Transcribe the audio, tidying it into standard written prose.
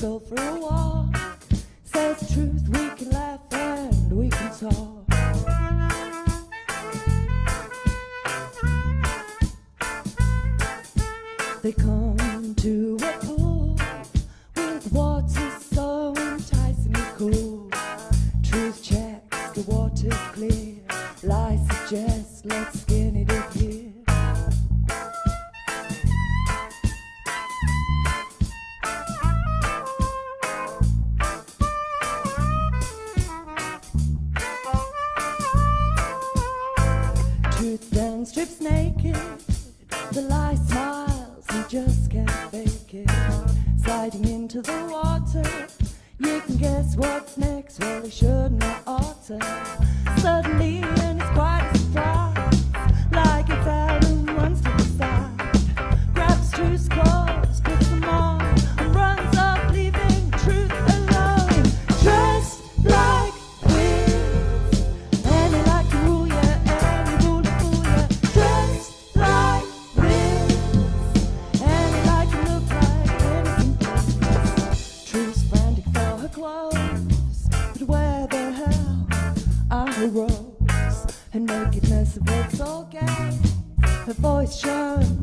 go for a walk. Says the truth, we can laugh and we can talk. They come to a pool with water so enticingly cool. Truth checks, the water's clear. Lies suggest, let's skinny dip here. Truth then strips naked. The lie smiles, he just can't fake it. Sliding into the water, you can guess what's next. Well, he shouldn't have ought to. Suddenly, and it's quite a surprise, like it's out and runs to the side. Grabs Truth's clothes, puts them on, and runs off, leaving Truth alone. Dressed like this, and he like to rule ya, and he rule and fool ya. Dressed like this, and he like to look like innocent things. Truth's frantic for her clothes, but where the hell are her robes? Her nakedness evokes all gaze. Her voice shines